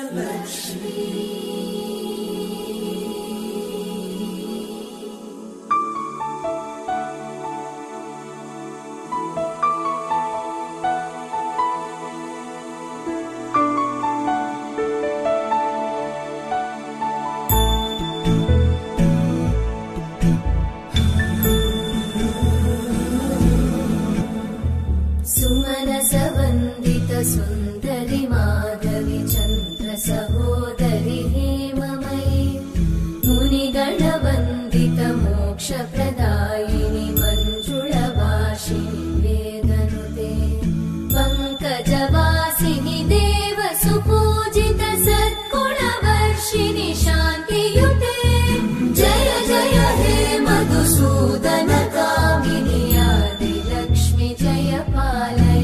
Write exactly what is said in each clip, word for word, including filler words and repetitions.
सुन्दरि माधवी चन्द्र सहोदरि हेममयी मुनिगणवन्दित मोक्षप्रदायिनि मञ्जुळवासिनि वेदनुते पङ्कजवासिनि देव सुपूजित सद्गुणवर्षिणि शान्तियुते जय जय हे मधुसूदन कामिनि आदिलक्ष्मि जय पालय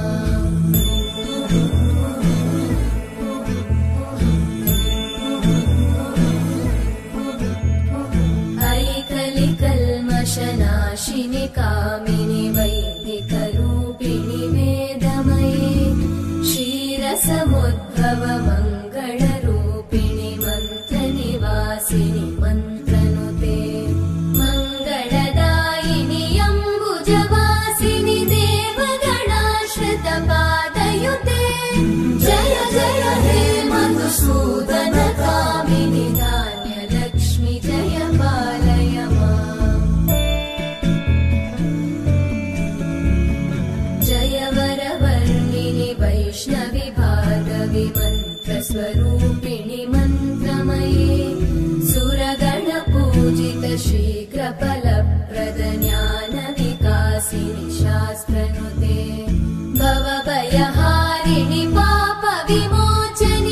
नाशिनि कामिनि वैदिकरूपिणि वेदमये क्षीरसमुद्भव मङ्गलरूपिणि मन्त्रनिवासिनि मन्त्रनुते मङ्गलदायिनि अम्बुजवासिनि देवगणाश्रितपादयुते जय जय हे मधुसूदन कामिनि धान्यलक्ष्मि जय पालय वैष्णवि भार्गवि मन्त्रस्वरूपिणि मन्त्रमये सुरगणपूजित शीघ्रफलप्रद ज्ञानविकासिनि शास्त्रनुते भवभयहारिणि पापविमोचनि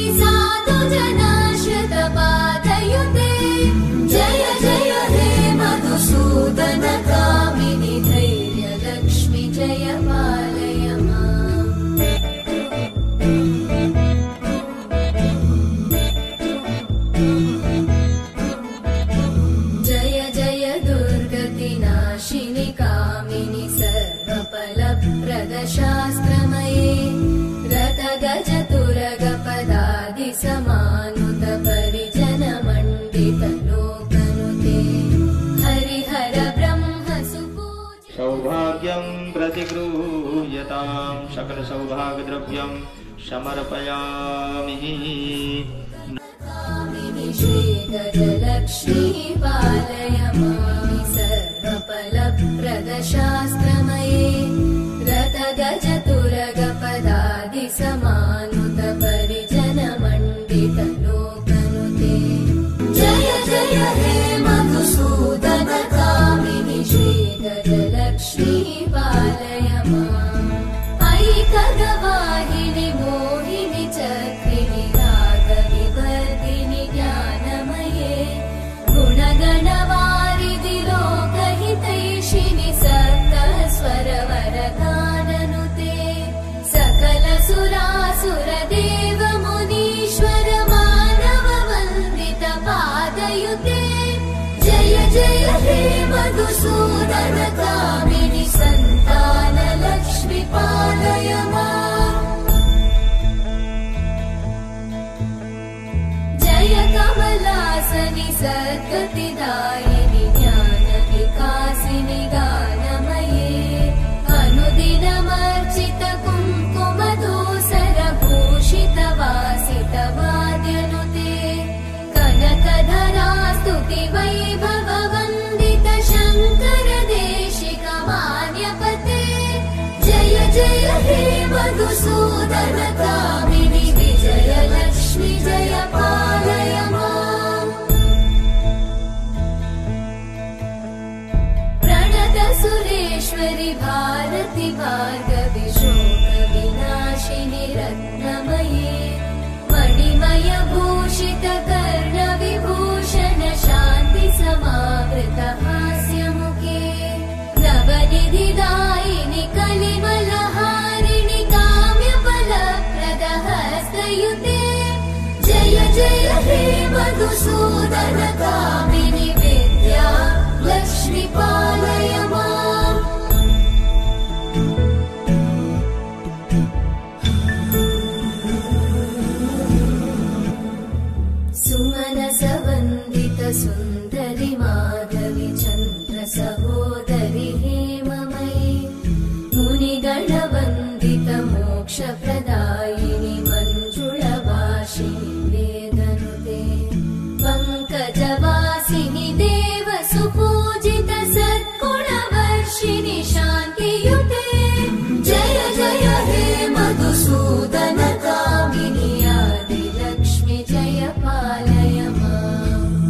साधुजनाश्रितपादयुते जय जय हे मधुसूदन कामिनि धैर्यलक्ष्मि जय पालय जय जय दुर्गतिनाशिनि कामिनि सर्वफलप्रद शास्त्रमये रथगज तुरगपदादि समानुत परिजन मण्डित लोकनुते हरिहर ब्रह्म सुपूजित सौभाग्यं प्रतिगृह्यतां सकल सौभाग्यद्रव्यं समर्पयामि श्रीगजलक्ष्मी पालय मामि सर्वफलप्रद शास्त्रमये रथगज तुरगपदादि समानुत परिजन मण्डित लोकनुते जय जय हे मधुसूदन कामिनि श्रीगजलक्ष्मी पालय माम् ऐकगवाहिनि मोहिनि चक्रिणि रागविवर्धिनि ज्ञानमये गुणगणवारिधि लोकहितैषिणि सप्तस्वरवरगाननुते सकल सुरासुर देव मुनीश्वर मानव वन्दित पादयुते जय जय हे मधुसूदन कामिनि सन्तान लक्ष्मि पालय माम् जय कमलासनि सद्गतिदायिनि ज्ञानविकासिनि गानमये अनुदिनमर्चित कुङ्कुमधूसर भूषित वासित वाद्यनुते कनकधरा स्तुति वैभव वन्दित शङ्कर देशिक मान्यपते जय जय हे मधुसूदन कामिनि विजयलक्ष्मि जय पालय माम् प्रणत सुरेश्वरि भारति भार्गवि शोकविनाशिनि रत्नमये मणिमय भूषित कर्णविभूषण शान्ति समावृत हास्यमुखे नवनिधिदायिनि कलिमलहारिणि काम्यफलप्रद हस्तयुते जय जय हे मधुसूदन कामिनि विद्या लक्ष्मि पालय माम् नाशिनि वेदनुते पङ्कजवासिनि देव सुपूजित सद्गुणवर्षिणि शान्तियुते जय जय हे मधुसूदन कामिनि आदिलक्ष्मि जय पालय माम्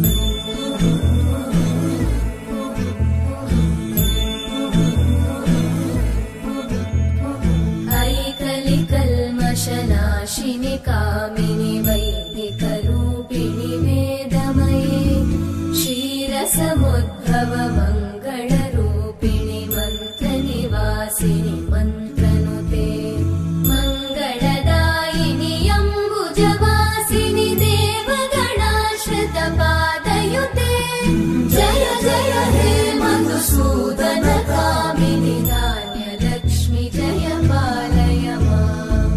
ऐकलिकल्मषनाशिनि कामिनि वैदिकरूपिणि वेदमये क्षीरसमुद्भव मङ्गलरूपिणि मन्त्रनिवासिनि मन्त्रनुते मङ्गलदायिनि अम्बुजवासिनि देवगणाश्रितपादयुते जय जय हे मधुसूदन कामिनि धान्यलक्ष्मि जय पालय माम्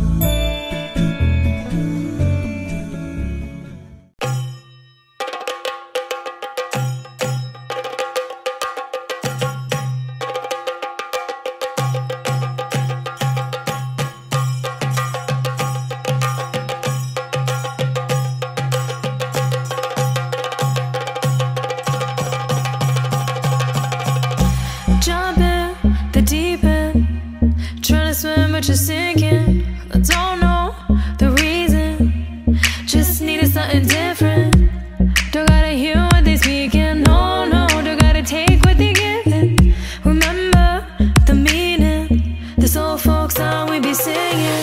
Jump in the deep end, trying to swim but you're sinking. I don't know the reason, just needed something different. Don't gotta hear what they speaking, no, no, don't gotta take what they giving. Remember the meaning, this old folk song we be singing.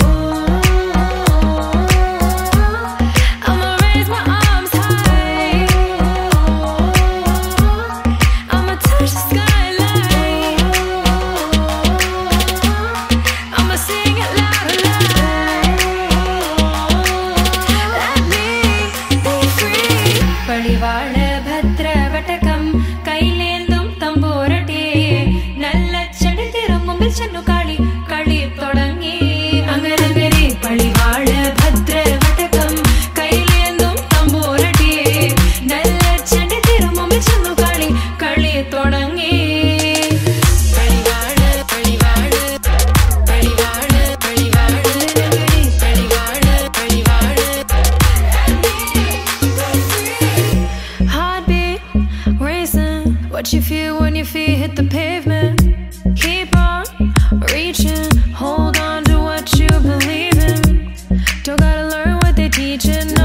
I'ma raise my arms high, I'ma touch the sky. पलिवाळ भद्रवटकं कैलेन्दुं तम्बूरटे नल्ल चडितिरुम्मुम्बिल चन्नुकाळि कळि तोडंगि अंगरंगरे पलिवाळ भद्रवटकं कैलेन्दुं तम्बूरटे नल्ल चडितिरुम्मुम्बिल चन्नुकाळि कळि तोडंगि पलिवाळ पलिवाळ पलिवाळ पलिवाळ पलिवाळ पलिवाळ Heartbeat racing, what you feel when your feet hit the pavement. Keep on reaching, hold on to what you believe in. Don't gotta learn what they're teaching.